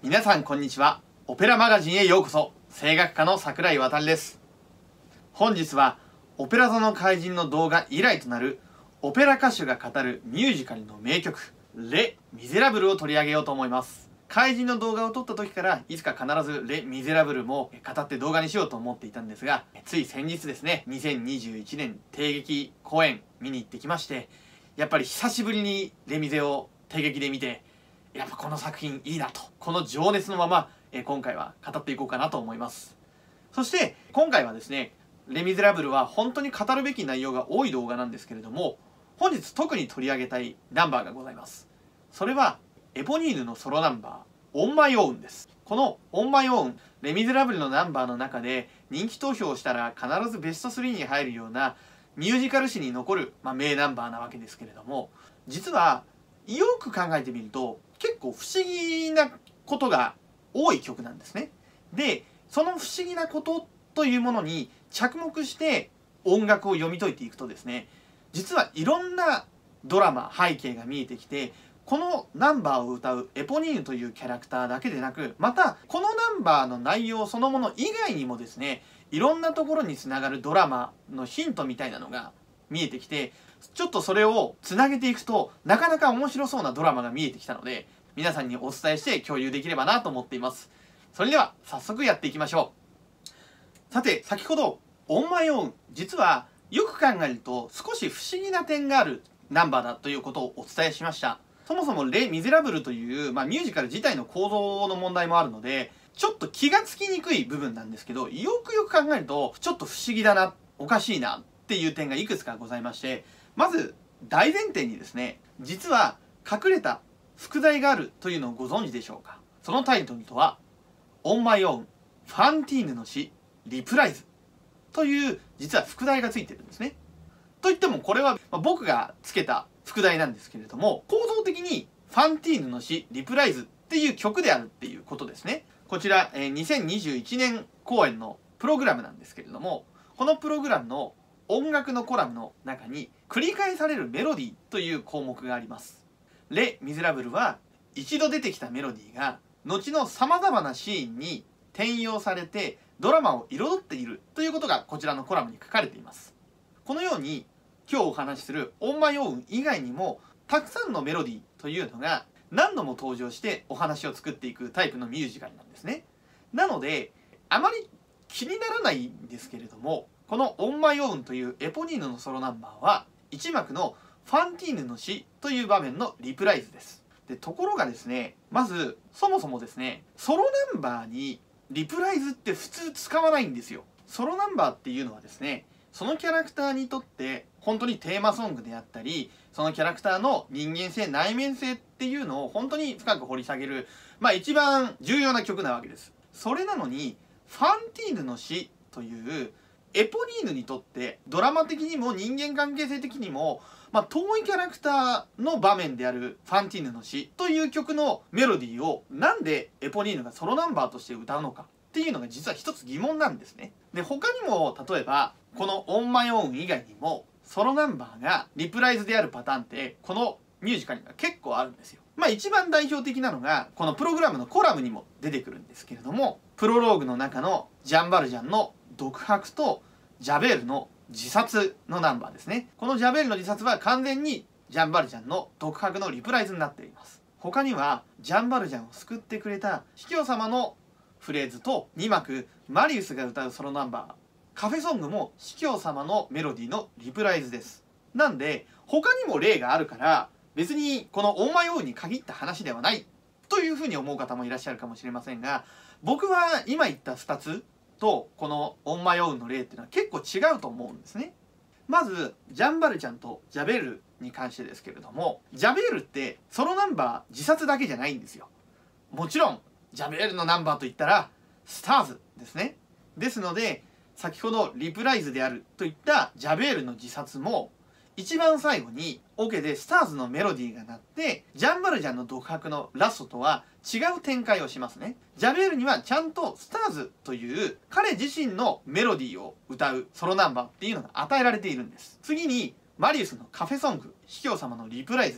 皆さんこんにちは。オペラマガジンへようこそ。声楽家の桜井渉です。本日はオペラ座の怪人の動画以来となるオペラ歌手が語るミュージカルの名曲レ・ミゼラブルを取り上げようと思います。怪人の動画を撮った時からいつか必ずレ・ミゼラブルも語って動画にしようと思っていたんですが、つい先日ですね、2021年帝劇公演見に行ってきまして、やっぱり久しぶりにレ・ミゼを帝劇で見て、やっぱこの作品いいなと、この情熱のまま今回は語っていこうかなと思います。そして今回はですね、レ・ミゼラブルは本当に語るべき内容が多い動画なんですけれども、本日特に取り上げたいナンバーがございます。それはエポニーヌのソロナンバー「オン・マイ・オウン」です。この「オン・マイ・オウン」、レ・ミゼラブルのナンバーの中で人気投票をしたら必ずベスト3に入るようなミュージカル史に残る、名ナンバーなわけですけれども、実はよく考えてみると結構不思議なことが多い曲なんですね。で、その不思議なことというものに着目して音楽を読み解いていくとですね、実はいろんなドラマ背景が見えてきて、このナンバーを歌うエポニーヌというキャラクターだけでなく、またこのナンバーの内容そのもの以外にもですね、いろんなところにつながるドラマのヒントみたいなのが見えてきて、ちょっとそれをつなげていくとなかなか面白そうなドラマが見えてきたので、皆さんにお伝えして共有できればなと思っています。それでは早速やっていきましょう。さて、先ほど「オン・マイ・オウン」、実はよく考えると少し不思議な点があるナンバーだということをお伝えしました。そもそも「レ・ミゼラブル」という、ミュージカル自体の構造の問題もあるので、ちょっと気がつきにくい部分なんですけど、よくよく考えるとちょっと不思議だな、おかしいなっていう点がいくつかございまして、まず大前提にですね、実は隠れた副題があるというのをご存知でしょうか。そのタイトルとは「オン・マイ・オウンファンティーヌの詩リプライズ」という実は副題がついてるんですね。といってもこれは僕がつけた副題なんですけれども、構造的に「ファンティーヌの詩リプライズ」っていう曲であるっていうことですね。こちら2021年公演のプログラムなんですけれども、このプログラムの音楽のコラムの中に繰り返されるメロディーという項目があります。レ・ミゼラブルは一度出てきたメロディーが後のさまざまなシーンに転用されてドラマを彩っているということがこちらのコラムに書かれています。このように今日お話しする「オン・マイ・オウン」以外にもたくさんのメロディーというのが何度も登場してお話を作っていくタイプのミュージカルなんですね。なのであまり気にならないんですけれども、この「オン・マイ・オウン」というエポニーヌのソロナンバーは一幕のファンティーヌの詩という場面のリプライズです。で、ところがですね、まずそもそもですね、ソロナンバーにリプライズって普通使わないんですよ。ソロナンバーっていうのはですね、そのキャラクターにとって本当にテーマソングであったり、そのキャラクターの人間性、内面性っていうのを本当に深く掘り下げる、一番重要な曲なわけです。それなのにファンティーヌの詩というエポニーヌにとってドラマ的にも人間関係性的にも遠いキャラクターの場面であるファンティーヌの詩という曲のメロディーをなんでエポニーヌがソロナンバーとして歌うのかっていうのが実は一つ疑問なんですね。で、他にも例えばこの「オン・マイ・オウン」以外にもソロナンバーがリプライズであるパターンってこのミュージカルには結構あるんですよ。一番代表的なのがこのプログラムのコラムにも出てくるんですけれども、プロローグの中のジャン・バルジャンの独白とジャベールの自殺のナンバーですね。このジャベールの自殺は完全にジャン・バルジャンの独白のリプライズになっています。他にはジャン・バルジャンを救ってくれた司教様のフレーズと2幕マリウスが歌うソロナンバーカフェソングも司教様のメロディーのリプライズです。なんで他にも例があるから別にこの「オン・マイ・オウン」に限った話ではないというふうに思う方もいらっしゃるかもしれませんが、僕は今言った2つとこの「オン・マイ・オウン」の例っていうのは結構違うと思うんですね。まずジャン・バルジャンとジャベールに関してですけれども、ジャベールってソロナンバー自殺だけじゃないんですよ。もちろんジャベールのナンバーといったらスターズですね。ですので先ほどリプライズであるといったジャベールの自殺も一番最後にオケでスターズのメロディーが鳴ってジャン・バルジャンの独白のラストとは違う展開をしますね。ジャベールにはちゃんとスターズという彼自身のメロディーを歌うソロナンバーっていうのが与えられているんです。次にマリウスのカフェソング司教様のリプライズです。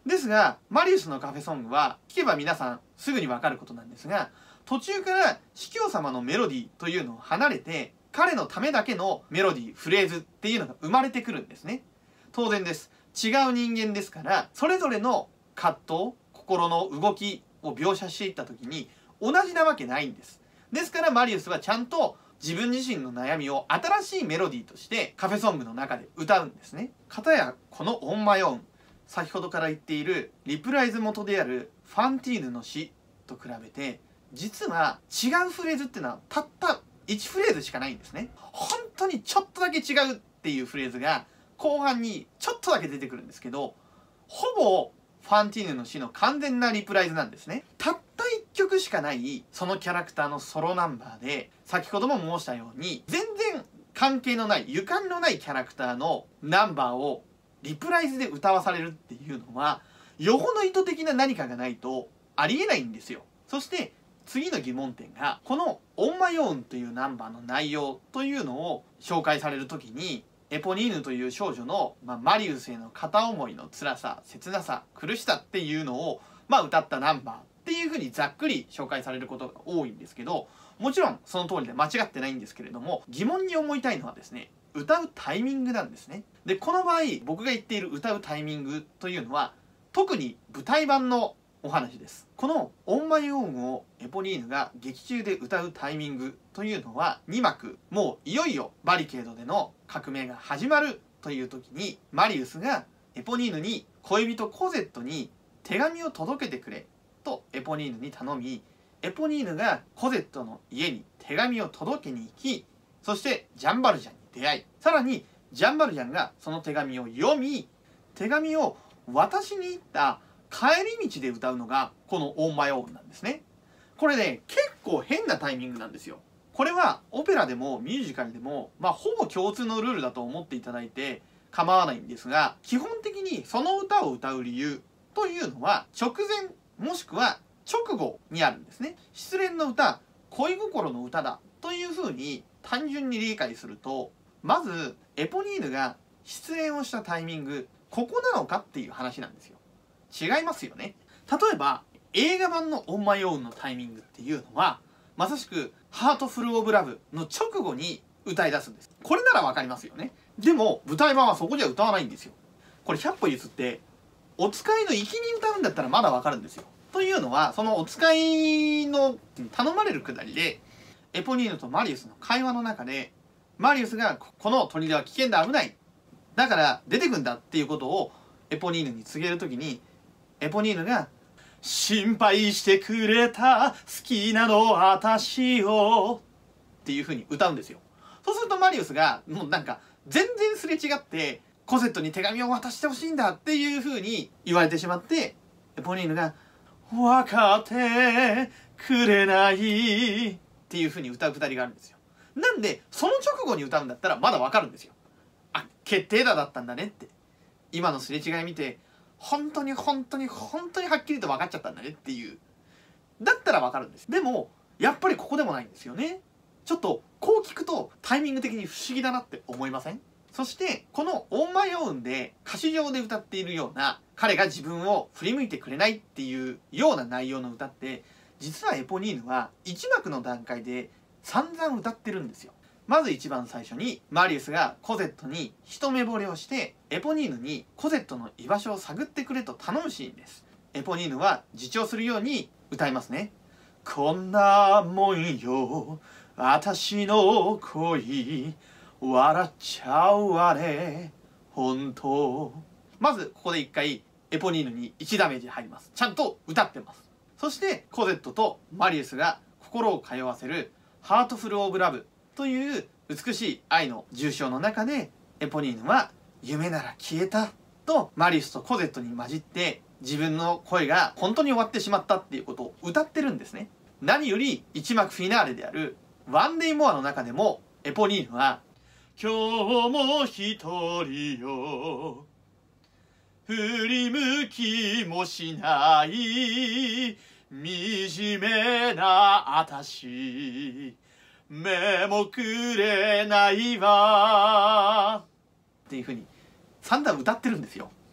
ですがマリウスのカフェソングは聴けば皆さんすぐにわかることなんですが、途中から司教様のメロディーというのを離れて彼のためだけのメロディーフレーズっていうのが生まれてくるんですね。当然です。違う人間ですからそれぞれの葛藤、心の動きを描写していった時に同じなわけないんです。ですからマリウスはちゃんと自分自身の悩みを新しいメロディーとしてカフェソングの中で歌うんですね。かたやこのオンマイオン、先ほどから言っているリプライズ元であるファンティーヌの詩と比べて実は違うフレーズっていうのはたった1フレーズしかないんですね。本当にちょっとだけ違うっていうフレーズが後半にちょっとだけ出てくるんですけど、ほぼファンティーヌの詩の完全なリプライズなんですね。たった1曲しかないそのキャラクターのソロナンバーで、先ほども申したように全然関係のないゆかりのないキャラクターのナンバーをリプライズで歌わされるっていうのはよほど意図的な何かがないとありえないんですよ。そして次の疑問点がこの「オンマイオーン」というナンバーの内容というのを紹介される時にエポニーヌという少女の、マリウスへの片思いの辛さ、切なさ、苦しさっていうのを、歌ったナンバーっていうふうにざっくり紹介されることが多いんですけど、もちろんその通りで間違ってないんですけれども、疑問に思いたいのはですね、歌うタイミングなんですね。でこの場合僕が言っている歌うタイミングというのは特に舞台版のお話です。この「オンマイオーン」をエポニーヌが劇中で歌うタイミングというのは2幕、もういよいよバリケードでの革命が始まるという時にマリウスがエポニーヌに恋人コゼットに手紙を届けてくれとエポニーヌに頼み、エポニーヌがコゼットの家に手紙を届けに行き、そしてジャンバルジャンに出会い、さらにジャンバルジャンがその手紙を読み、手紙を渡しに行った帰り道で歌うのがこの「オンマイオーン」なんですね。これね結構変なタイミングなんですよ。これはオペラでもミュージカルでもほぼ共通のルールだと思っていただいて構わないんですが、基本的にその歌を歌う理由というのは直前もしくは直後にあるんですね。失恋の歌、恋心の歌だというふうに単純に理解すると、まずエポニーヌが失恋をしたタイミングここなのかっていう話なんですよ。違いますよね。例えば映画版の「オンマイオーン」のタイミングっていうのはまさしく「ハートフル・オブ・ラブ」の直後に歌い出すんです。これならわかりますよね。でも舞台版はそこじゃ歌わないんですよ。これ100歩譲ってお使いの粋に歌うんだったらまだわかるんですよ。というのはそのお使いの頼まれるくだりでエポニーヌとマリウスの会話の中でマリウスが「この砦は危険だ、危ない、だから出てくんだ」っていうことをエポニーヌに告げる時にエポニーヌが「心配してくれた好きなの私を」っていう風に歌うんですよ。そうするとマリウスがもうなんか全然すれ違ってコゼットに手紙を渡してほしいんだっていう風に言われてしまって、エポニーヌが「分かってくれない」っていう風に歌うくだりがあるんですよ。なんでその直後に歌うんだったらまだわかるんですよ。あ、決定打だったんだねって。今のすれ違い見て本当に本当に本当にはっきりと分かっちゃったんだねっていう、だったら分かるんです。でもやっぱりここでもないんですよね。ちょっとこう聞くとタイミング的に不思議だなって思いません？そしてこの「オンマイオーン」で歌詞上で歌っているような彼が自分を振り向いてくれないっていうような内容の歌って実はエポニーヌは1幕の段階で散々歌ってるんですよ。まず一番最初にマリウスがコゼットに一目惚れをしてエポニーヌにコゼットの居場所を探ってくれと頼むシーンです。エポニーヌは自重するように歌いますね。こんなもんよ私の恋笑っちゃうわね本当。まずここで一回エポニーヌに1ダメージ入ります。ちゃんと歌ってます。そしてコゼットとマリウスが心を通わせる「ハートフル・オブ・ラブ」という美しい愛の重唱の中でエポニーヌは「夢なら消えた」とマリウスとコゼットに混じって自分の恋が本当に終わってしまったっていうことを歌ってるんですね。何より一幕フィナーレである「ワンデイモア」の中でもエポニーヌは「今日も一人よ振り向きもしない惨めなあたし目もくれないわ」っていうふうに散々歌ってるんですよ。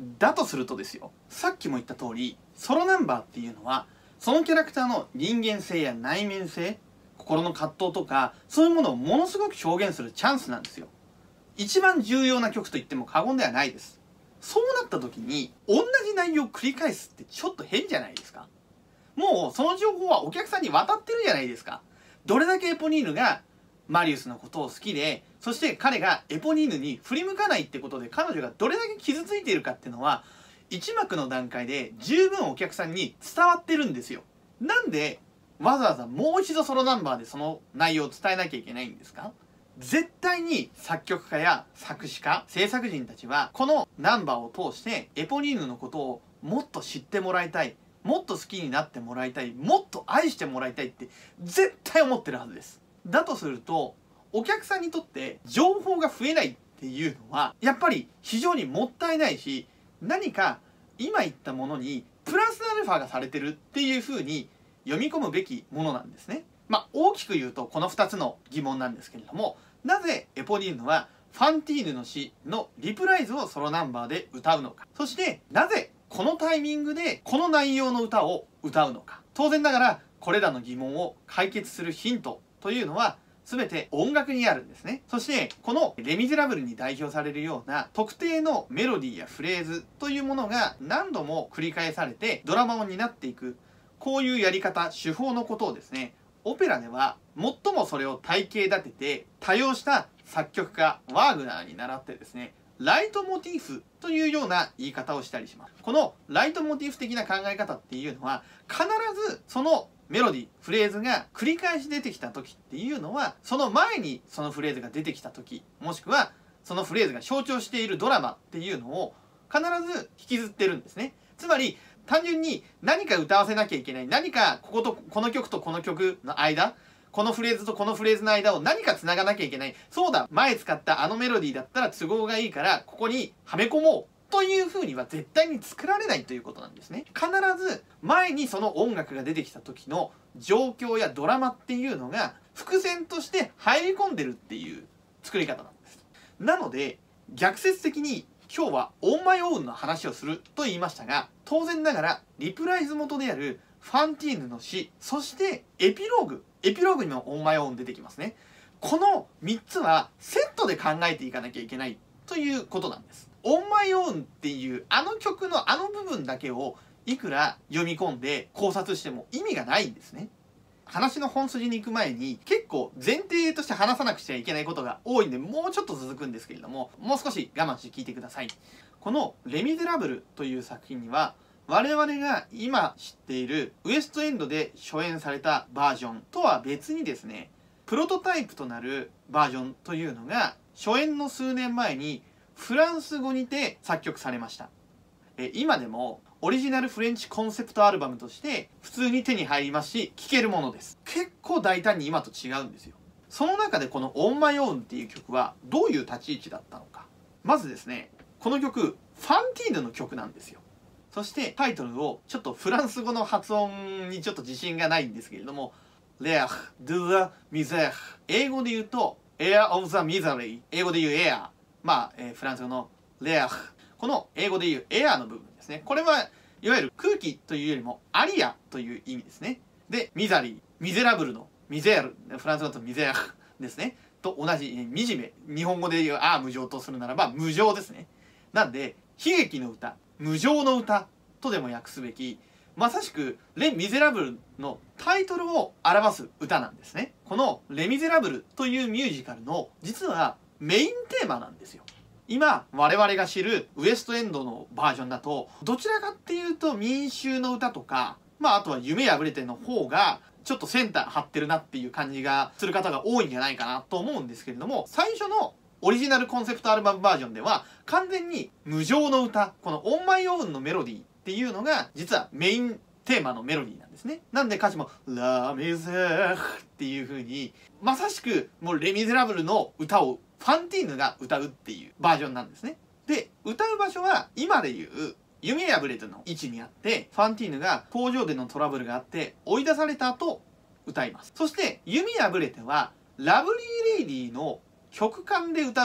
だとするとですよ、さっきも言った通り、ソロナンバーっていうのは、そのキャラクターの人間性や内面性、心の葛藤とか、そういうものをものすごく表現するチャンスなんですよ。一番重要な曲と言っても過言ではないです。そうなった時に、同じ内容を繰り返すってちょっと変じゃないですか。もうその情報はお客さんに渡ってるじゃないですか。どれだけエポニーヌがマリウスのことを好きで、そして彼がエポニーヌに振り向かないってことで彼女がどれだけ傷ついているかっていうのは、一幕の段階で十分お客さんに伝わってるんですよ。なんでわざわざもう一度ソロナンバーでその内容を伝えなきゃいけないんですか？絶対に作曲家や作詞家、制作人たちはこのナンバーを通してエポニーヌのことをもっと知ってもらいたい、もっと好きになってもらいたい、もっと愛してもらいたいって絶対思ってるはずです。だとするとお客さんにとって情報が増えないっていうのはやっぱり非常にもったいないし、何か今言ったものにプラスアルファがされてるっていう風に読み込むべきものなんですね。大きく言うとこの2つの疑問なんですけれども、なぜエポニーヌはファンティーヌの詩のリプライズをソロナンバーで歌うのか、そしてなぜこのタイミングでこの内容の歌を歌うのか。当然ながらこれらの疑問を解決するヒントというのは全て音楽にあるんですね。そしてこのレ・ミゼラブルに代表されるような特定のメロディーやフレーズというものが何度も繰り返されてドラマを担っていく、こういうやり方、手法のことをですね、オペラでは最もそれを体系立てて多用した作曲家ワーグナーに倣ってですね、ライトモチーフというような言い方をしたりします。このライトモチーフ的な考え方っていうのは、必ずそのメロディー、フレーズが繰り返し出てきた時っていうのは、その前にそのフレーズが出てきた時、もしくはそのフレーズが象徴しているドラマっていうのを必ず引きずってるんですね。つまり単純に何か歌わせなきゃいけない、何かこの曲とこの曲の間、このフレーズとこのフレーズの間を何か繋がなきゃいけない、そうだ、前使ったあのメロディーだったら都合がいいからここにはめ込もうという風には絶対に作られないということなんですね。必ず前にその音楽が出てきた時の状況やドラマっていうのが伏線として入り込んでるっていう作り方なんです。なので逆説的に今日はオンマイオウンの話をすると言いましたが、当然ながらリプライズ元であるファンティーヌの詩、そしてエピローグにもオンマイオウン出てきますね。この3つはセットで考えていかなきゃいけないということなんです。オンマイオウンっていうあの曲のあの部分だけをいくら読み込んで考察しても意味がないんですね。話の本筋に行く前に結構前提として話さなくちゃいけないことが多いんで、もうちょっと続くんですけれども、もう少し我慢して聞いてください。このレ・ミゼラブルという作品には我々が今知っているウエストエンドで初演されたバージョンとは別にですね、プロトタイプとなるバージョンというのが初演の数年前にフランス語にて作曲されました。今でもオリジナルフレンチコンセプトアルバムとして普通に手に入りますし聴けるものです。結構大胆に今と違うんですよ。その中でこのオンマイオウンっていう曲はどういう立ち位置だったのか。まずですね、この曲ファンティーヌの曲なんですよ。そしてタイトルをちょっとフランス語の発音にちょっと自信がないんですけれども、L'air de la misère、 英語で言うと Air of the Misery、 英語で言う Air、フランス語の L'air、 この英語で言う Air の部分ですね。これはいわゆる空気というよりもアリアという意味ですね。でミザリー、ミゼラブルのミゼール、フランス語だとミゼールですねと同じ惨め、日本語で言う無情とするならば無情ですね。なんで悲劇の歌、無情の歌とでも訳すべき、まさしくレ・ミゼラブルのタイトルを表す歌なんですね。このレ・ミゼラブルというミュージカルの実はメインテーマなんですよ。今我々が知るウエストエンドのバージョンだとどちらかっていうと民衆の歌とか、あとは夢破れての方がちょっとセンター張ってるなっていう感じがする方が多いんじゃないかなと思うんですけれども、最初のオリジナルコンセプトアルバムバージョンでは完全に無情の歌、このオンマイオウンのメロディーっていうのが実はメインテーマのメロディーなんですね。なんで歌詞もラ・ミゼーっていう風にまさしくもうレ・ミゼラブルの歌をファンティーヌが歌うっていうバージョンなんですね。で歌う場所は今でいう夢破れての位置にあって、ファンティーヌが工場でのトラブルがあって追い出された後歌います。そして夢破れてはラブリーレイディーの曲間で歌う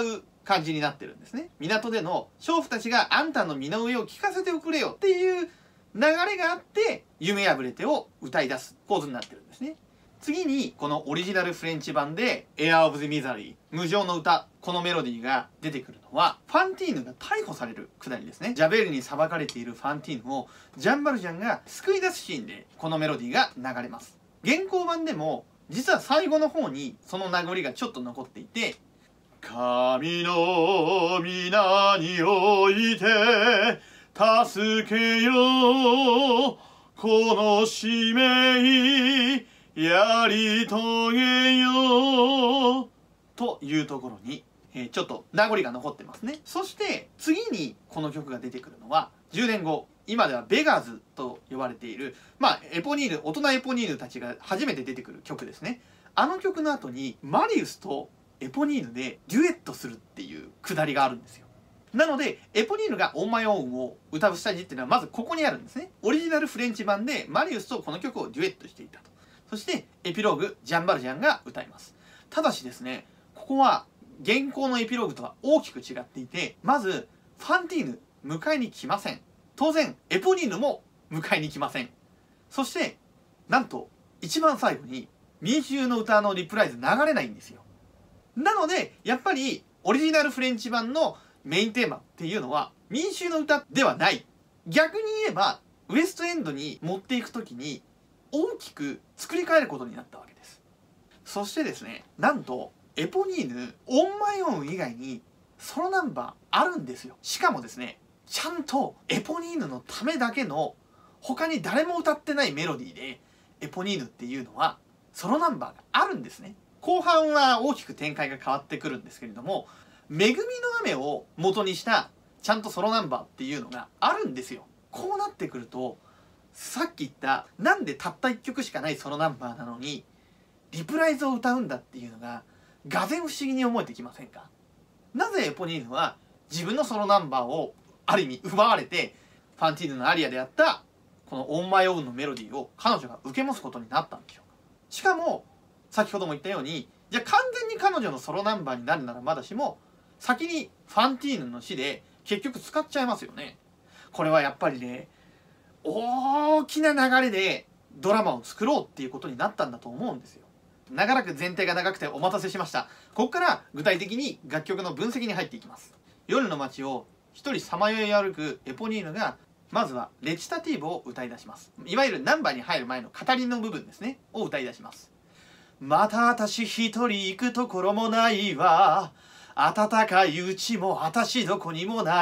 感じになってるんですね。港での娼婦たちがあんたの身の上を聞かせておくれよっていう流れがあって、夢破れてを歌い出す構図になってるんですね。次にこのオリジナルフレンチ版で Air of the Misery 無常の歌、このメロディーが出てくるのはファンティーヌが逮捕されるくだりですね。ジャベールに裁かれているファンティーヌをジャンバルジャンが救い出すシーンでこのメロディーが流れます。現行版でも実は最後の方にその名残がちょっと残っていて、神の皆において助けよこの使命やり遂げよというところに、ちょっと名残が残ってますね。そして次にこの曲が出てくるのは10年後、今ではベガーズと呼ばれている、エポニーヌ、大人エポニーヌたちが初めて出てくる曲ですね。あの曲の後にマリウスとエポニーヌでデュエットするっていうくだりがあるんですよ。なのでエポニーヌがオンマイオーンを歌う下地っていうのはまずここにあるんですね。オリジナルフレンチ版でマリウスとこの曲をデュエットしていたと。そしてエピローグ、ジャンバルジャンが歌います。ただしですね、ここは現行のエピローグとは大きく違っていて、まずファンティーヌ迎えに来ません。当然エポニーヌも迎えに来ません。そしてなんと一番最後に民衆の歌のリプライズ流れないんですよ。なのでやっぱりオリジナルフレンチ版のメインテーマっていうのは民衆の歌ではない。逆に言えばウエストエンドに持っていく時に大きく作り変えることになったわけです。そしてですね、なんとエポニーヌオンマイオン以外にソロナンバーあるんですよ。しかもですね、ちゃんとエポニーヌのためだけの他に誰も歌ってないメロディーでエポニーヌっていうのはソロナンバーがあるんですね。後半は大きく展開が変わってくるんですけれども、恵みの雨を元にしたちゃんとソロナンバーっていうのがあるんですよ。こうなってくるとさっき言ったなんでたった1曲しかないソロナンバーなのにリプライズを歌うんだっていうのががぜん不思議に思えてきませんか？なぜエポニーヌは自分のソロナンバーをある意味奪われてファンティーヌのアリアであったこのオンマイオーンのメロディーを彼女が受け持つことになったんでしょうか？しかも先ほども言ったように、じゃあ完全に彼女のソロナンバーになるならまだしも先にファンティーヌの死で結局使っちゃいますよね。これはやっぱりね、大きな流れでドラマを作ろうっていうことになったんだと思うんですよ。長らく前提が長くてお待たせしました。ここから具体的に楽曲の分析に入っていきます。夜の街を一人さまよい歩くエポニーヌがまずはレチタティーボを歌い出します。いわゆるナンバーに入る前の語りの部分ですねを歌い出します。また私一人行くところもないわ、暖かいうちも私どこにもない。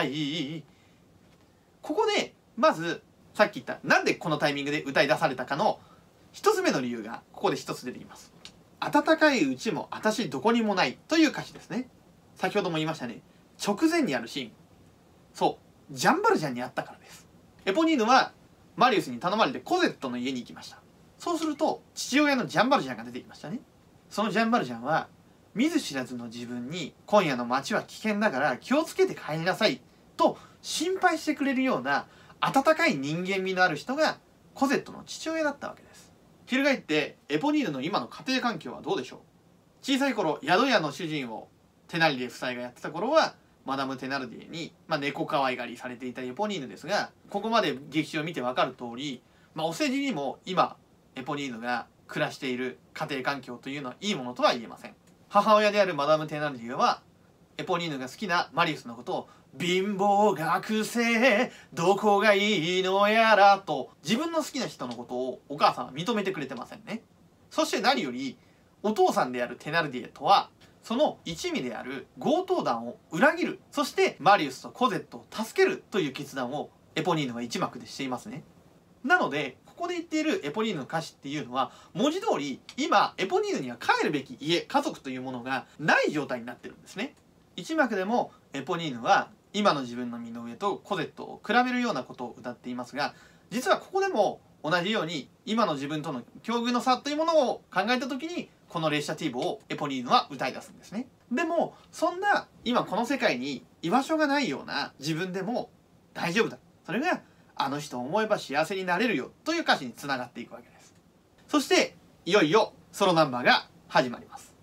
ここでまずさっき言ったなんでこのタイミングで歌い出されたかの一つ目の理由がここで一つ出てきます。暖かいうちも私どこにもないという歌詞ですね。先ほども言いましたね、直前にあるシーン、そうジャンバルジャンにあったからです。エポニーヌはマリウスに頼まれてコゼットの家に行きました。そうすると父親のジャンバルジャンが出てきましたね。そのジャンバルジャンは見ず知らずの自分に今夜の街は危険だから気をつけて帰りなさいと心配してくれるような温かい人間味のある人がコゼットの父親だったわけです。翻ってエポニーヌの今の家庭環境はどうでしょう？小さい頃宿屋の主人をテナリデ夫妻がやってた頃はマダム・テナルディエに、猫可愛がりされていたエポニーヌですが、ここまで劇中を見て分かる通り、お世辞にも今エポニーヌが暮らしている家庭環境というのはいいものとは言えません。母親であるマダム・テナルディエはエポニーヌが好きなマリウスのことを貧乏学生どこがいいのやらと自分の好きな人のことをお母さんは認めてくれてませんね。そして何よりお父さんであるテナルディエとはその一味である強盗団を裏切る、そしてマリウスとコゼットを助けるという決断をエポニーヌは一幕でしていますね。なのでここで言っているエポニーヌの歌詞っていうのは文字通り今エポニーヌには帰るべき家、家族というものがない状態になってるんですね。一幕でもエポニーヌは今の自分の身の上とコゼットを比べるようなことを歌っていますが、実はここでも同じように今の自分との境遇の差というものを考えた時にこのレシタティーボをエポニーヌは歌い出すんですね。でもそんな今この世界に居場所がないような自分でも大丈夫だ、それがあの人を思えば幸せになれるよという歌詞につながっていくわけです。そしていよいよソロナンバーが始まります。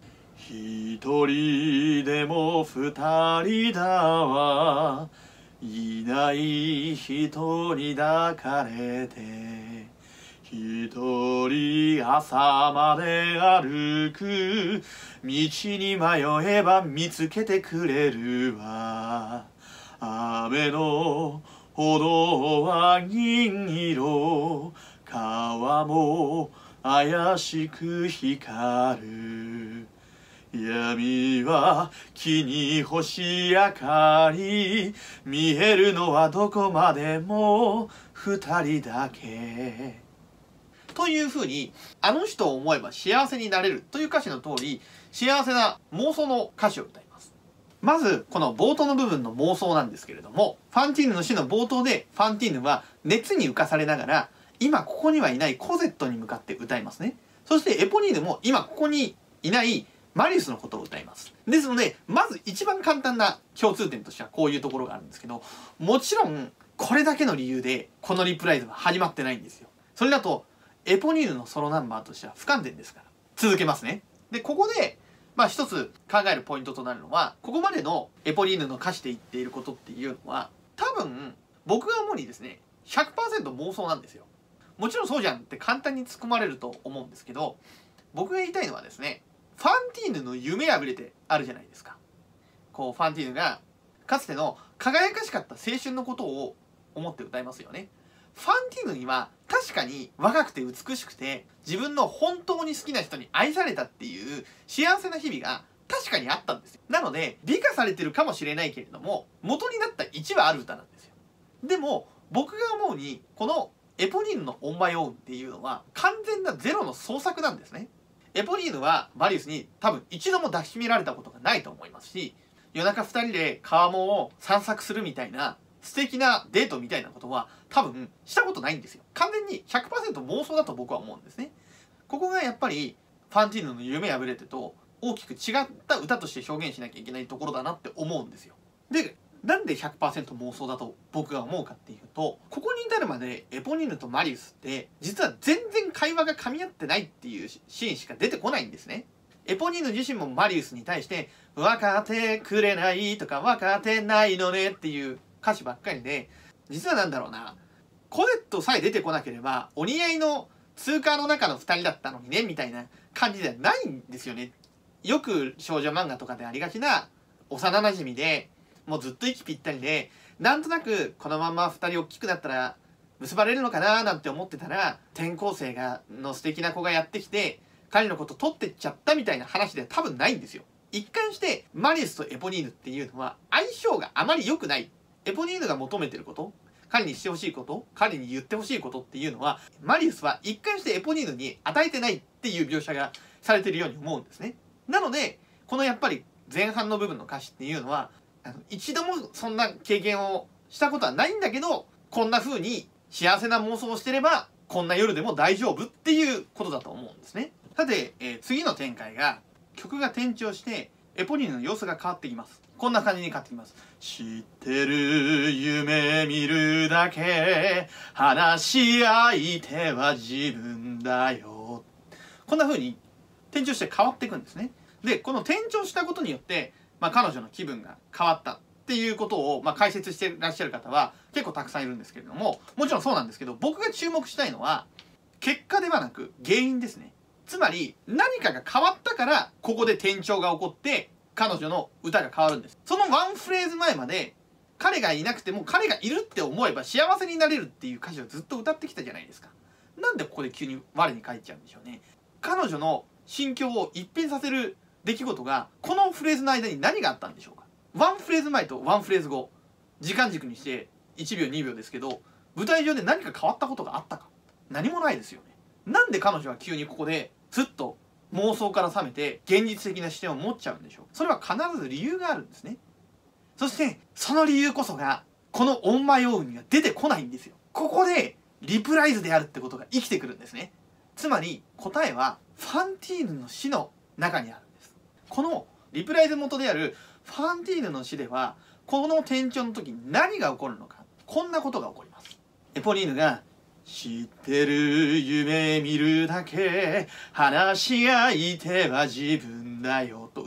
一人でも二人だわ、いない人に抱かれて、一人朝まで歩く、道に迷えば見つけてくれるわ。雨の歩道は銀色、川も怪しく光る。闇は木に星明かり、見えるのはどこまでも二人だけ。というふうに、あの人を思えば幸せになれるという歌詞の通り、幸せな妄想の歌詞を歌います。まず、この冒頭の部分の妄想なんですけれども、ファンティーヌの詩の冒頭で、ファンティーヌは熱に浮かされながら、今ここにはいないコゼットに向かって歌いますね。そしてエポニーヌも今ここにいないマリウスのことを歌います。ですので、まず一番簡単な共通点としてはこういうところがあるんですけど、もちろん、これだけの理由で、このリプライズは始まってないんですよ。それだと、エポニーヌのソロナンバーとしては不完全ですから。続けますね。で、ここで、一つ考えるポイントとなるのは、ここまでのエポニーヌの歌詞で言っていることっていうのは、多分、僕が主にですね、100% 妄想なんですよ。もちろんそうじゃんって簡単に突っ込まれると思うんですけど、僕が言いたいのはですね、ファンティーヌの夢破れてあるじゃないですか。こう、ファンティーヌが、かつての輝かしかった青春のことを思って歌いますよね。ファンティーヌには確かに若くて美しくて自分の本当に好きな人に愛されたっていう幸せな日々が確かにあったんですよ。なので美化されてるかもしれないけれども元になった1はある歌なんですよ。でも僕が思うにこのエポニーヌのオンマイオーンっていうのは完全なゼロの創作なんですね。エポニーヌはマリウスに多分一度も抱きしめられたことがないと思いますし、夜中2人で川面を散策するみたいな素敵なデートみたいなことは多分したことないんですよ。完全に 100% 妄想だと僕は思うんですね。ここがやっぱりファンティーヌの夢破れてと大きく違った歌として表現しなきゃいけないところだなって思うんですよ。で、なんで 100% 妄想だと僕が思うかっていうと、ここに至るまでエポニーヌとマリウスって実は全然会話が噛み合ってないっていうシーンしか出てこないんですね。エポニーヌ自身もマリウスに対して「分かってくれない」とか「分かってないのね」っていう歌詞ばっかりで、実はなんだろうな、コゼットさえ出てこなければお似合いの通貨の中の2人だったのにねみたいな感じではないんですよね。よく少女漫画とかでありがちな幼馴染でもうずっと息ぴったりで、なんとなくこのまま2人大きくなったら結ばれるのかななんて思ってたら、転校生の素敵な子がやってきて彼のこと取ってっちゃったみたいな話では多分ないんですよ。一貫してマリウスとエポニーヌっていうのは相性があまり良くない。エポニーヌが求めてること、彼にしてほしいこと、彼に言ってほしいことっていうのはマリウスは一貫してエポニーヌに与えてないっていう描写がされてるように思うんですね。なのでこのやっぱり前半の部分の歌詞っていうのは一度もそんな経験をしたことはないんだけど、こんな風に幸せな妄想をしてればこんな夜でも大丈夫っていうことだと思うんですね。さて、次の展開が曲が転調してエポニーヌの様子が変わってきます。こんな感じに変わってきます。知ってる夢見るだけ、話し相手は自分だよ。こんな風に転調して変わっていくんですね。で、この転調したことによって、彼女の気分が変わったっていうことを、解説してらっしゃる方は結構たくさんいるんですけれども、もちろんそうなんですけど、僕が注目したいのは結果ではなく原因ですね。つまり何かが変わったからここで転調が起こって彼女の歌が変わるんです。そのワンフレーズ前まで彼がいなくても彼がいるって思えば幸せになれるっていう歌詞をずっと歌ってきたじゃないですか。なんでここで急に我に返っちゃうんでしょうね。彼女の心境を一変させる出来事がこのフレーズの間に何があったんでしょうか。ワンフレーズ前とワンフレーズ後、時間軸にして1秒2秒ですけど、舞台上で何か変わったことがあったか、何もないですよね。なんで彼女は急にここでスッと妄想から覚めて現実的な視点を持っちゃうんでしょう。それは必ず理由があるんですね。そしてその理由こそがこのオンマイオーンには出てこないんですよ。ここでリプライズであるってことが生きてくるんですね。つまり答えはファンティーヌの詩の中にあるんです。このリプライズ元であるファンティーヌの詩ではこの転調の時に何が起こるのか、こんなことが起こります。エポニーヌが知ってる夢見るだけ、話し相手は自分だよと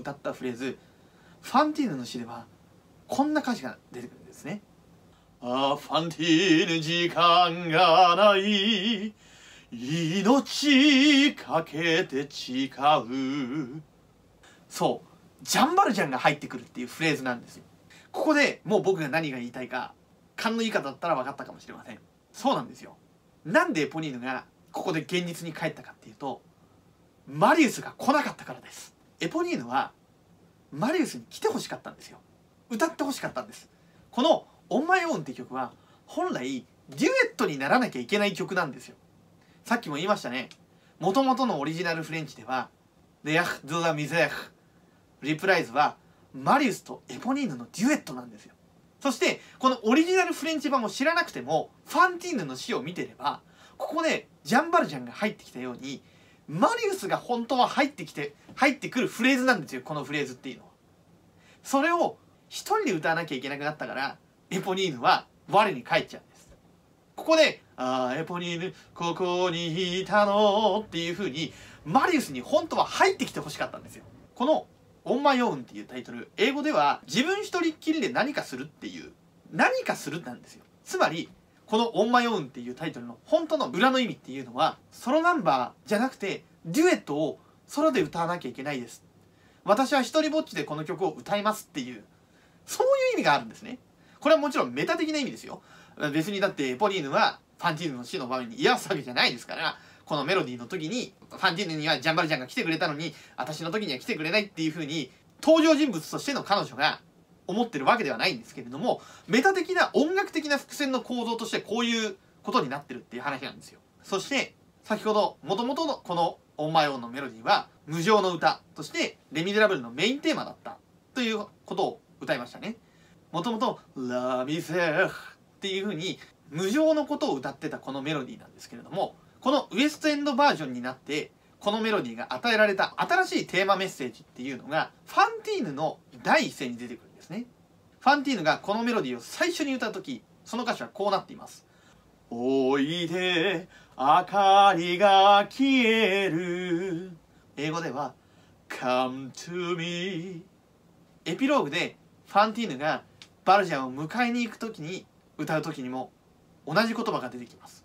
歌ったフレーズ、ファンティーヌの詩ではこんな歌詞が出てくるんですね。あ、ファンティーヌ時間がない、命かけて誓う。そう、ジャンバルジャンが入ってくるっていうフレーズなんですよ。ここでもう僕が何が言いたいか、勘のいい方だったら分かったかもしれません。そうなんですよ。なんでエポニーヌがここで現実に帰ったかっていうと、マリウスが来なかったからです。エポニーヌはマリウスに来てほしかったんですよ。歌ってほしかったんです。この「オンマイオーン」って曲は本来デュエットにならなきゃいけない曲なんですよ。さっきも言いましたね。もともとのオリジナルフレンチでは「レアフ・ドゥ・ラ・ミゼーフ」リプライズはマリウスとエポニーヌのデュエットなんですよ。そしてこのオリジナルフレンチ版を知らなくてもファンティーヌの詩を見てれば、ここでジャンバルジャンが入ってきたようにマリウスが本当は入ってくるフレーズなんですよ、このフレーズっていうのは。それを一人で歌わなきゃいけなくなったからエポニーヌは我に返っちゃうんです。ここで「ああエポニーヌここにいたの」っていう風にマリウスに本当は入ってきてほしかったんですよ。この「オンマイオーン」っていうタイトル、英語では自分一人っきりで何かするっていう何かするなんですよ。つまりこの「オンマイオーン」っていうタイトルの本当の裏の意味っていうのは、ソロナンバーじゃなくてデュエットをソロで歌わなきゃいけないです、私は一人ぼっちでこの曲を歌いますっていう、そういう意味があるんですね。これはもちろんメタ的な意味ですよ。別にだってエポニーヌはファンティーヌの死の場面に居合わせたわけじゃないですから、このメロディーの時にファンティーヌにはジャンバルジャンが来てくれたのに私の時には来てくれないっていう風に登場人物としての彼女が思ってるわけではないんですけれども、メタ的な音楽的な伏線の構造としてこういうことになってるっていう話なんですよ。そして先ほど元々のこの「オンマイオン」のメロディーは無常の歌としてレ・ミゼラブルのメインテーマだったということを歌いましたね。もともと「ラ・ミゼーフ」っていう風に無常のことを歌ってたこのメロディーなんですけれども、このウエストエンドバージョンになってこのメロディーが与えられた新しいテーマメッセージっていうのがファンティーヌの第一声に出てくるんですね。ファンティーヌがこのメロディーを最初に歌う時、その歌詞はこうなっています。おいで明かりが消える。英語では Come to me。 エピローグでファンティーヌがバルジャンを迎えに行く時に歌う時にも同じ言葉が出てきます。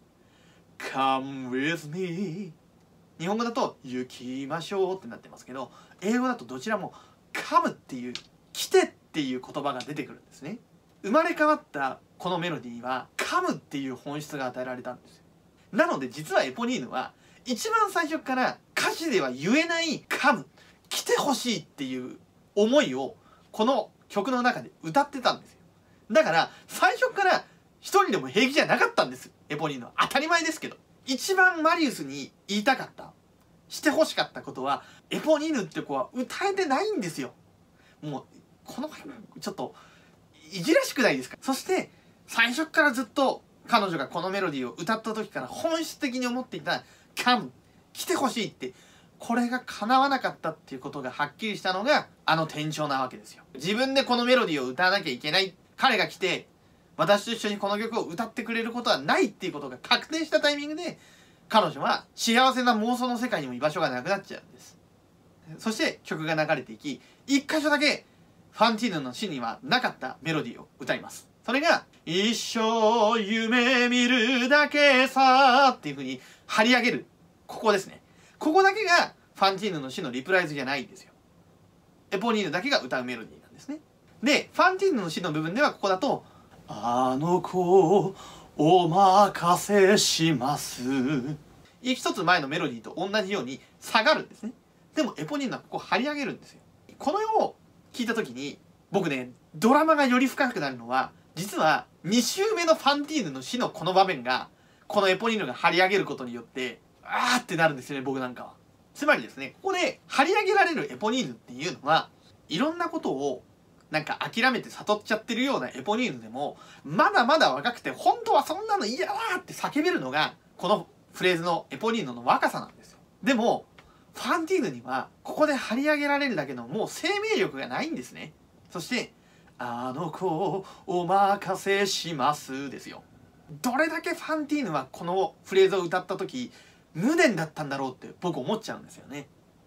Come with me。 日本語だと行きましょうってなってますけど、英語だとどちらも Come っていう来てっていう言葉が出てくるんですね。生まれ変わったこのメロディーはカムっていう本質が与えられたんですよ。なので実はエポニーヌは一番最初から歌詞では言えないカム、来てほしいっていう思いをこの曲の中で歌ってたんですよ。だから最初から一人でも平気じゃなかったんです、エポニーヌは。当たり前ですけど、一番マリウスに言いたかった、してほしかったことは、エポニーヌって子は歌えてないんですよ。もうこのちょっといじらしくないですか。そして最初からずっと彼女がこのメロディーを歌った時から本質的に思っていた「Come」来てほしいって、これが叶わなかったっていうことがはっきりしたのがあの転調なわけですよ。自分でこのメロディーを歌わなきゃいけない、彼が来て私と一緒にこの曲を歌ってくれることはないっていうことが確定したタイミングで、彼女は幸せな妄想の世界にも居場所がなくなっちゃうんです。そして曲が流れていき、一箇所だけファンティーヌの詩にはなかったメロディーを歌います。それが「一生夢見るだけさ」っていう風に張り上げる、ここですね。ここだけがファンティーヌの詩のリプライズじゃないんですよ。エポニーヌだけが歌うメロディーなんですね。でファンティーヌの詩の部分ではここだと「あの子お任せします」一つ前のメロディーと同じように下がるんですね。でもエポニーヌはここ張り上げるんですよ。このを聞いた時に僕ね、ドラマがより深くなるのは、実は2周目のファンティーヌの死のこの場面がこのエポニーヌが張り上げることによってあーってなるんですよね、僕なんかは。つまりですね、ここで張り上げられるエポニーヌっていうのは、いろんなことをなんか諦めて悟っちゃってるようなエポニーヌでも、まだまだ若くて本当はそんなの嫌だーって叫べるのがこのフレーズのエポニーヌの若さなんですよ。でもファンティーヌにはここで張り上げられるだけのもう生命力がないんですね。そして「あの子お任せします」ですよ。どれだけファンティーヌはこのフレーズを歌った時無念だったんだろうって僕思っちゃうんですよね。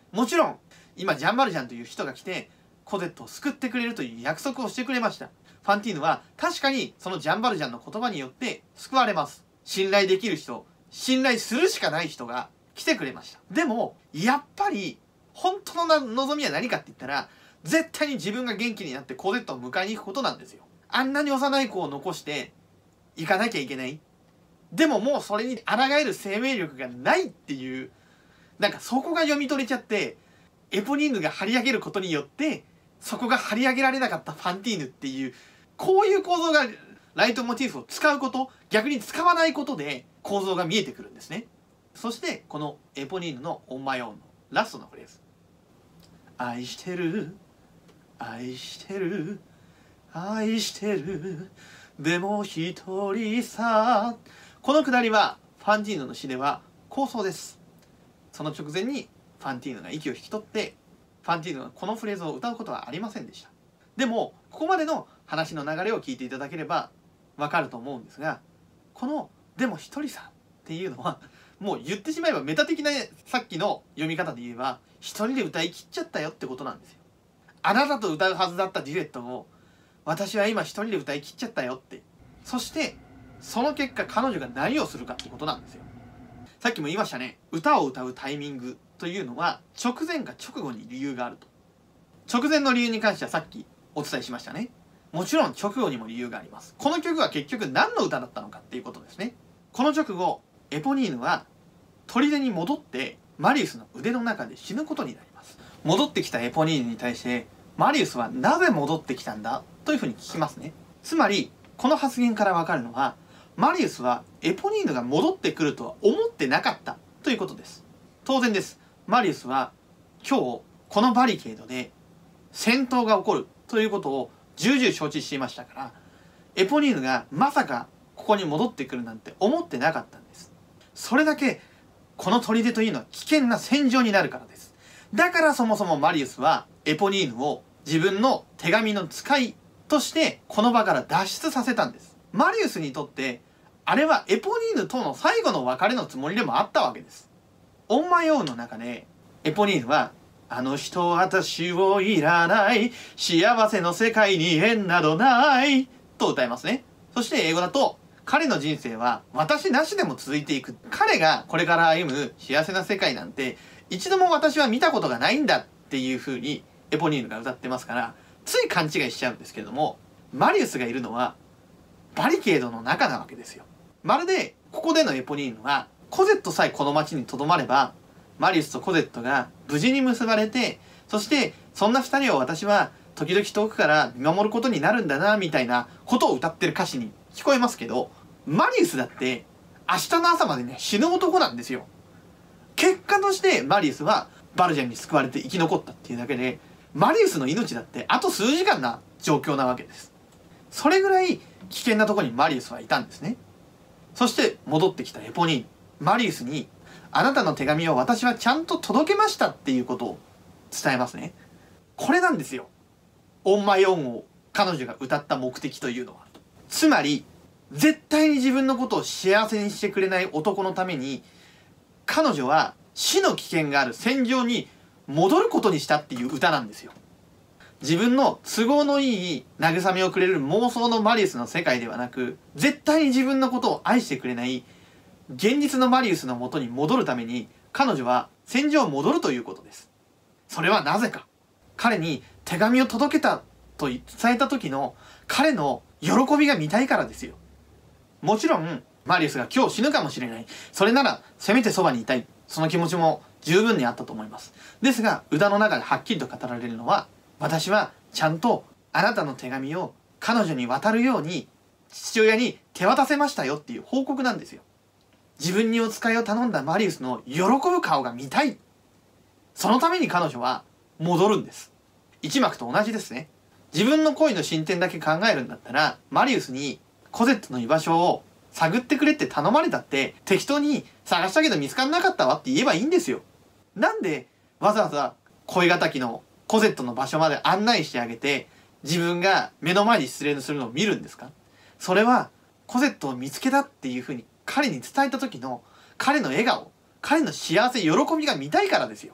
もちろん今ジャンバルジャンという人が来てコゼットを救ってくれるという約束をしてくれました。ファンティーヌは確かにそのジャンバルジャンの言葉によって救われます。信頼できる人、信頼するしかない人が来てくれました。でもやっぱり本当の望みは何かって言ったら、絶対に自分が元気になってコゼットを迎えに行くことなんですよ。あんなに幼い子を残して行かなきゃいけない。でももうそれに抗える生命力がないっていう、なんかそこが読み取れちゃって、エポニーヌが張り上げることによってそこが張り上げられなかったファンティーヌっていう、こういう構造がライトモチーフを使うこと、逆に使わないことで構造が見えてくるんですね。そしてこのエポニーヌのオンマイオンのラストのフレーズ、愛してる愛してる愛してるでも一人さ。このくだりはファンティーヌの詩では構想です。その直前にファンティーヌが息を引き取ってファンティーヌがこのフレーズを歌うことはありませんでした。でもここまでの話の流れを聞いていただければわかると思うんですが、この「でも一人さ」っていうのはもう言ってしまえばメタ的な、さっきの読み方で言えば一人で歌い切っちゃったよってことなんですよ。あなたと歌うはずだったデュエットを私は今一人で歌い切っちゃったよって。そしてその結果彼女が何をするかってことなんですよ。さっきも言いましたね。歌を歌うタイミングというのは直前か直後に理由があると。直前の理由に関してはさっきお伝えしましたね。もちろん直後にも理由があります。この曲は結局何の歌だったのかっていうことですね。この直後エポニーヌは砦に戻ってマリウスの腕の中で死ぬことになります。戻ってきたエポニーヌに対してマリウスはなぜ戻ってきたんだというふうに聞きますね。つまりこの発言からわかるのは、マリウスはエポニーヌが戻ってくるとは思ってなかったということです。当然です。マリウスは今日このバリケードで戦闘が起こるということを重々承知していましたから、エポニーヌがまさかここに戻ってくるなんて思ってなかったんです。それだけこの砦というのは危険な戦場になるからです。だからそもそもマリウスはエポニーヌを自分の手紙の使いとしてこの場から脱出させたんです。マリウスにとってあれはエポニーヌとの最後の別れのつもりでもあったわけです。オンマイオーンの中でエポニーヌはあの人私をいらない幸せの世界に縁などないと歌いますね。そして英語だと彼の人生は私なしでも続いていく。彼がこれから歩む幸せな世界なんて一度も私は見たことがないんだっていう風にエポニーヌが歌ってますから、つい勘違いしちゃうんですけども、マリウスがいるのはバリケードの中なわけですよ。まるでここでのエポニーヌはコゼットさえこの町にとどまればマリウスとコゼットが無事に結ばれて、そしてそんな二人を私は時々遠くから見守ることになるんだなみたいなことを歌ってる歌詞に聞こえますけど、マリウスだって明日の朝までね死ぬ男なんですよ。結果としてマリウスはバルジャンに救われて生き残ったっていうだけで、マリウスの命だってあと数時間な状況なわけです。それぐらい危険なところにマリウスはいたんですね。そして戻ってきたエポニーヌ、マリウスにあなたの手紙を私はちゃんと届けましたっていうことを伝えますね。これなんですよ。オンマイオンを彼女が歌った目的というのは。つまり絶対に自分のことを幸せにしてくれない男のために彼女は死の危険がある戦場に戻ることにしたっていう歌なんですよ。自分の都合のいい慰めをくれる妄想のマリウスの世界ではなく、絶対に自分のことを愛してくれない現実のマリウスの元に戻るために彼女は戦場を戻るということです。それはなぜか。彼に手紙を届けたと伝えた時の彼の喜びが見たいからですよ。もちろんマリウスが今日死ぬかもしれない。それならせめてそばにいたい。その気持ちも十分にあったと思います。ですが歌の中ではっきりと語られるのは、私はちゃんとあなたの手紙を彼女に渡るように父親に手渡せましたよっていう報告なんですよ。自分にお使いを頼んだマリウスの喜ぶ顔が見たい。そのために彼女は戻るんです。一幕と同じですね。自分の恋の進展だけ考えるんだったら、マリウスにコゼットの居場所を探ってくれって頼まれたって適当に探したけど見つからなかったわって言えばいいんですよ。なんでわざわざ恋敵のコゼットの場所まで案内してあげて自分が目の前に失恋するのを見るんですか？それはコゼットを見つけたっていうふうに彼に伝えた時の彼の笑顔、彼の幸せ、喜びが見たいからですよ。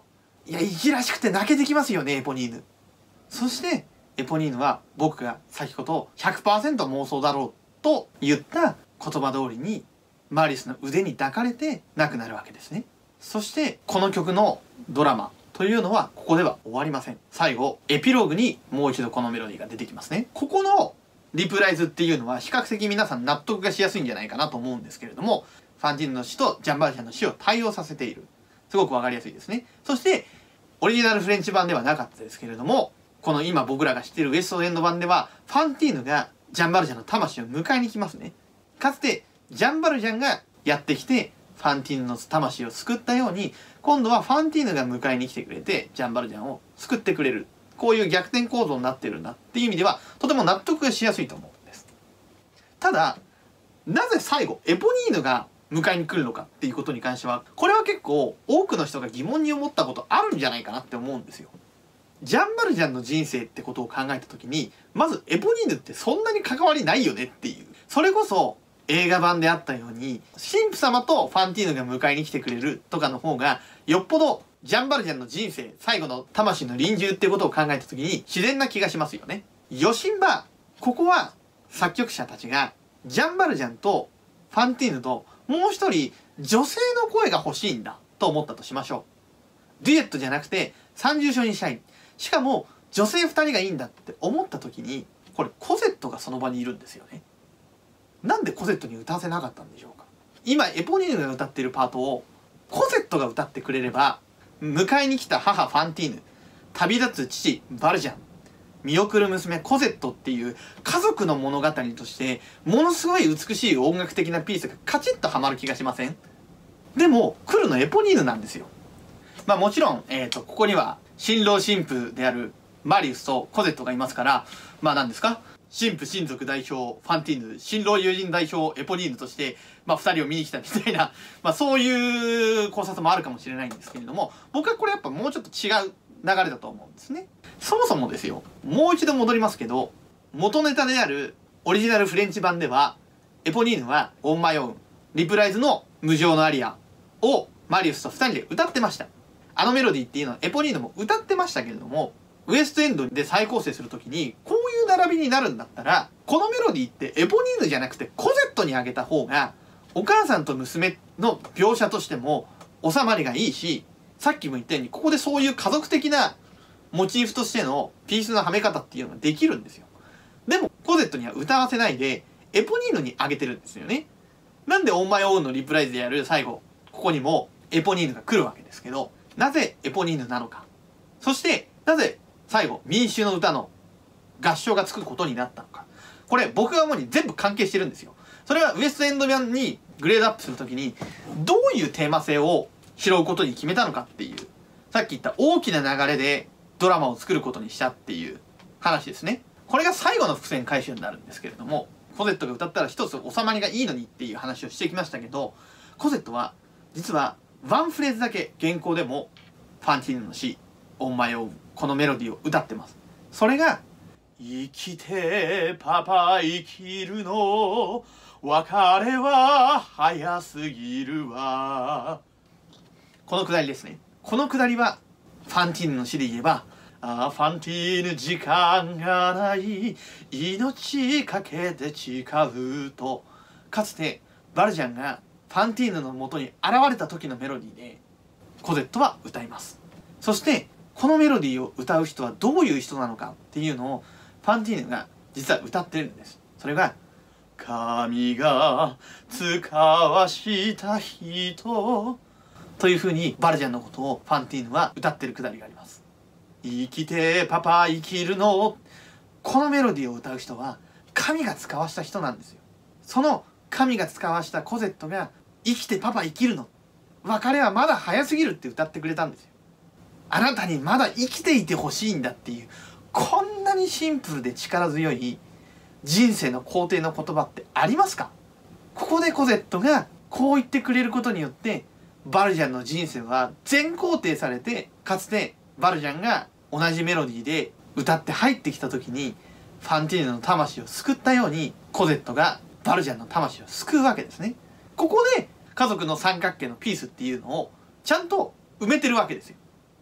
いや、息らしくて泣けてきますよね、エポニーヌ。そして、エポニーヌは僕が先ほど 100% 妄想だろうと言った言葉通りに、マリスの腕に抱かれて亡くなるわけですね。そして、この曲のドラマというのはここでは終わりません。最後、エピローグにもう一度このメロディーが出てきますね。ここのリプライズっていうのは比較的皆さん納得がしやすいんじゃないかなと思うんですけれども、ファンティーヌの死とジャンバルジャンの死を対応させている。すごくわかりやすいですね。そして、オリジナルフレンチ版ではなかったですけれども、この今僕らが知っているウエストエンド版では、ファンティーヌがジャンバルジャンの魂を迎えに来ますね。かつて、ジャンバルジャンがやってきて、ファンティーヌの魂を救ったように、今度はファンティーヌが迎えに来てくれて、ジャンバルジャンを救ってくれる。こういう逆転構造になってるんだっていう意味では、とても納得がしやすいと思うんです。ただ、なぜ最後、エポニーヌが迎えに来るのかっていうことに関しては、これは結構多くの人が疑問に思ったことあるんじゃないかなって思うんですよ。ジャンバルジャンの人生ってことを考えた時に、まずエポニーヌってそんなに関わりないよねっていう。それこそ映画版であったように、神父様とファンティーヌが迎えに来てくれるとかの方が、よっぽどジャンバルジャンの人生、最後の魂の臨終ってことを考えた時に自然な気がしますよね。ヨシンバ、ここは作曲者たちがジャンバルジャンとファンティーヌともう一人女性の声が欲しいんだと思ったとしましょう。デュエットじゃなくて三重唱にしたい。しかも女性2人がいいんだって思った時に、これコゼットがその場にいるんですよね。なんでコゼットに歌わせなかったんでしょうか。今エポニーヌが歌っているパートをコゼットが歌ってくれれば、迎えに来た母ファンティーヌ、旅立つ父バルジャン、見送る娘コゼットっていう家族の物語としてものすごい美しい音楽的なピースがカチッとはまる気がしません？でも来るのエポニーヌなんですよ。まあもちろん、ここには新郎新婦であるマリウスとコゼットがいますから、まあ何ですか、新婦親族代表ファンティーヌ、新郎友人代表エポニーヌとして、まあ2人を見に来たみたいな、まあそういう考察もあるかもしれないんですけれども、僕はこれやっぱもうちょっと違う流れだと思うんですね。そもそもですよ、もう一度戻りますけど、元ネタであるオリジナルフレンチ版では、エポニーヌはオンマイオウン、リプライズの無情のアリアをマリウスと2人で歌ってました。あのメロディーっていうのはエポニーヌも歌ってましたけれども、ウエストエンドで再構成するときに、こういう並びになるんだったら、このメロディーってエポニーヌじゃなくてコゼットにあげた方が、お母さんと娘の描写としても収まりがいいし、さっきも言ったように、ここでそういう家族的なモチーフとしてのピースのはめ方っていうのができるんですよ。でも、コゼットには歌わせないで、エポニーヌにあげてるんですよね。なんでオンマイオウンのリプライズでやる最後、ここにもエポニーヌが来るわけですけど、なぜエポニーヌなのか。そして、なぜ最後、民衆の歌の合唱がつくことになったのか。これ、僕が主に全部関係してるんですよ。それはウエストエンド版にグレードアップするときに、どういうテーマ性を拾うことに決めたのかっていう、さっき言った大きな流れでドラマを作ることにしたっていう話ですね。これが最後の伏線回収になるんですけれども、コゼットが歌ったら一つ収まりがいいのにっていう話をしてきましたけど、コゼットは実はワンフレーズだけ原稿でもファンティーヌの死、オンマイオウン、このメロディーを歌ってます。それが、生きてパパ生きるの別れは早すぎるわ。このくだりですね。このくだりはファンティーヌの死で言えば、ああファンティーヌ時間がない命かけて誓うと、かつてバルジャンがファンティーヌの元に現れた時のメロディーでコゼットは歌います。そしてこのメロディーを歌う人はどういう人なのかっていうのをファンティーヌが実は歌ってるんです。それが、神が使わした人という風にバルジャンのことをファンティーヌは歌ってるくだりがあります。生きてパパ生きるの、このメロディーを歌う人は神が使わした人なんですよ。その神が使わしたコゼットが生きてパパ生きるの、別れはまだ早すぎるって歌ってくれたんですよ。あなたにまだ生きていてほしいんだっていう、こんなにシンプルで力強い人生の肯定の言葉ってありますか？ここでコゼットがこう言ってくれることによって、バルジャンの人生は全肯定されて、かつてバルジャンが同じメロディーで歌って入ってきた時にファンティーヌの魂を救ったように、コゼットがバルジャンの魂を救うわけですね。ここで家族の三角形のピースっていうのをちゃんと埋めてるわけですよ。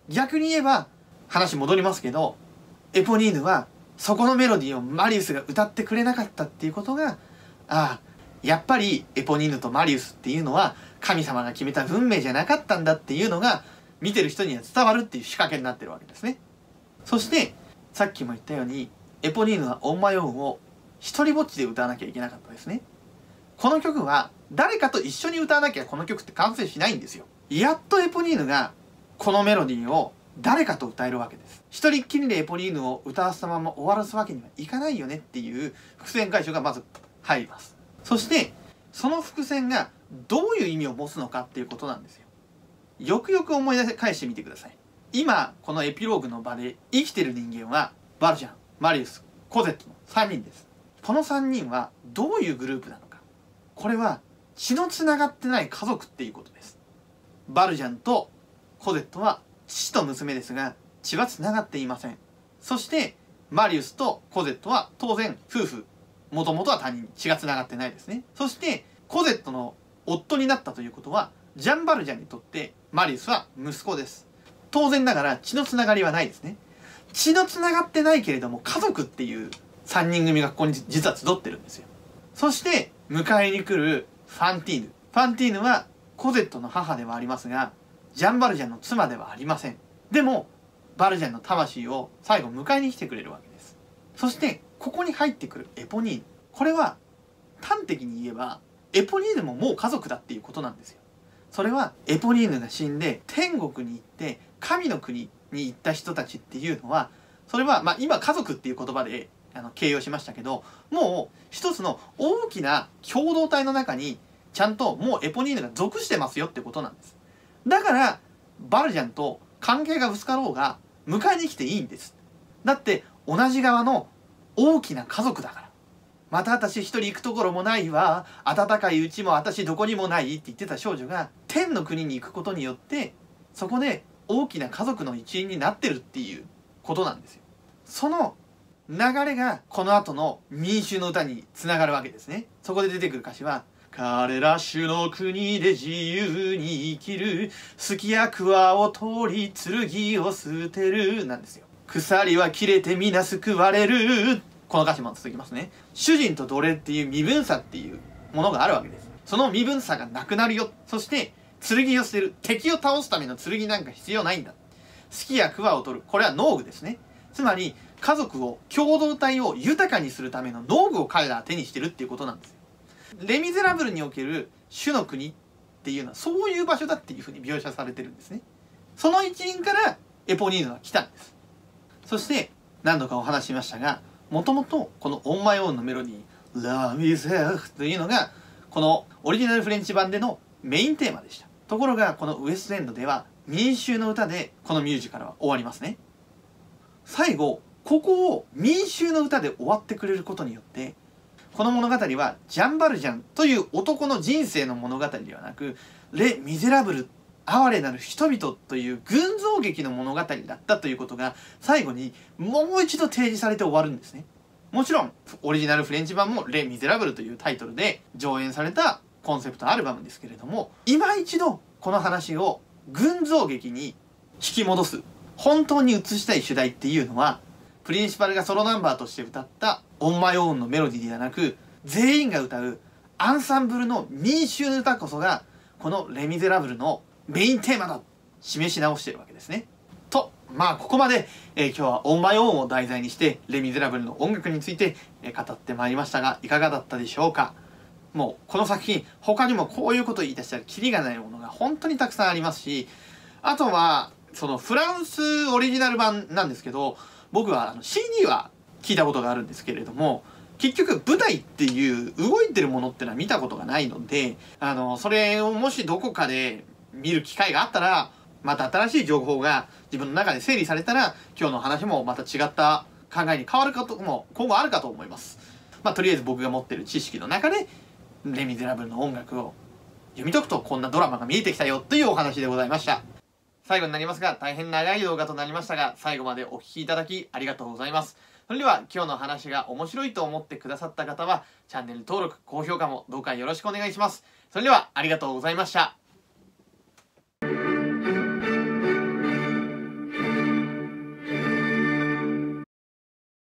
逆に言えば話戻りますけど、エポニーヌはそこのメロディーをマリウスが歌ってくれなかったっていうことが、ああやっぱりエポニーヌとマリウスっていうのは神様が決めた運命じゃなかったんだっていうのが見てる人には伝わるっていう仕掛けになってるわけですね。そしてさっきも言ったようにエポニーヌはオンマイオンを一人ぼっちで歌わなきゃいけなかったですね。この曲は誰かと一緒に歌わなきゃこの曲って完成しないんですよ。やっとエポニーヌがこのメロディーを誰かと歌えるわけです。一人っきりでエポニーヌを歌わせたまま終わらすわけにはいかないよねっていう伏線回収がまず入ります。そしてその伏線がどういう意味を持つのかっていうことなんですよ。よくよく思い出返してみてください。今このエピローグの場で生きてる人間はバルジャン、マリウス、コゼットの3人です。この3人はどういうグループなのか。これは血のつながってない家族っていうことです。バルジャンとコゼットは父と娘ですが血はつながっていません。そしてマリウスとコゼットは当然夫婦、もともとは他人、血がつながってないですね。そしてコゼットの夫になったということはジャン・バルジャンにとってマリウスは息子です。当然ながら血のつながりはないですね。血のつながってないけれども家族っていう3人組がここに実は集ってるんですよ。そして迎えに来るファンティーヌ。ファンティーヌはコゼットの母ではありますがジャン・バルジャンの妻ではありません。でもバルジャンの魂を最後迎えに来てくれるわけです。そしてここに入ってくるエポニーヌ、これは端的に言えばエポニーヌももう家族だっていうことなんですよ。それはエポニーヌが死んで天国に行って神の国に行った人たちっていうのは、それは今家族っていう言葉で形容しましたけど、もう一つの大きな共同体の中にちゃんともうエポニーヌが属してますよってことなんです。だからバルジャンと関係がぶつかろうが迎えに来ていいんです。だって同じ側の大きな家族だから。また私一人行くところもないわ、暖かいうちも私どこにもないって言ってた少女が天の国に行くことによってそこで大きな家族の一員になってるっていうことなんですよ。その流れがこの後の民衆の歌につながるわけですね。そこで出てくる歌詞は、彼ら主の国で自由に生きる、すきや桑を取り剣を捨てるなんですよ。鎖は切れて皆救われる、この歌詞も続きますね。主人と奴隷っていう身分差っていうものがあるわけです。その身分差がなくなるよ。そして剣を捨てる、敵を倒すための剣なんか必要ないんだ。すきや桑を取る、これは農具ですね。つまり家族を、共同体を豊かにするための農具を彼らは手にしてるっていうことなんですよ。レ・ミゼラブルにおける主の国っていうのはそういう場所だっていうふうに描写されてるんですね。その一員からエポニーヌは来たんです。そして何度かお話ししましたが、もともとこのオンマイオーンのメロディー、ラ・ミゼラというのがこのオリジナルフレンチ版でのメインテーマでした。ところがこのウエストエンドでは民衆の歌でこのミュージカルは終わりますね。最後ここを民衆の歌で終わってくれることによってこの物語はジャン・バルジャンという男の人生の物語ではなく、レ・ミゼラブル、哀れなる人々という群像劇の物語だったということが最後にもう一度提示されて終わるんですね。もちろんオリジナルフレンチ版もレ・ミゼラブルというタイトルで上演されたコンセプトアルバムですけれども、今一度この話を群像劇に引き戻す、本当に映したい主題っていうのはプリンシパルがソロナンバーとして歌ったオンマイオーンのメロディーではなく、全員が歌うアンサンブルの民衆の歌こそがこのレ・ミゼラブルのメインテーマだ、示し直してるわけですね。とここまで、今日はオンマイオーンを題材にしてレ・ミゼラブルの音楽について、語ってまいりましたがいかがだったでしょうか。もうこの作品他にもこういうことを言い出したらキリがないものが本当にたくさんありますし、あとはそのフランスオリジナル版なんですけど、僕はCD は聞いたことがあるんですけれども、結局舞台っていう動いてるものってのは見たことがないので、それをもしどこかで見る機会があったら、また新しい情報が自分の中で整理されたら、今日の話もまた違った考えに変わることも今後あるかと思います。とりあえず僕が持ってる知識の中でレ・ミゼラブルの音楽を読み解くとこんなドラマが見えてきたよというお話でございました。最後になりますが大変長い動画となりましたが、最後までお聴きいただきありがとうございます。それでは今日の話が面白いと思ってくださった方はチャンネル登録、高評価もどうかよろしくお願いします。それではありがとうございました。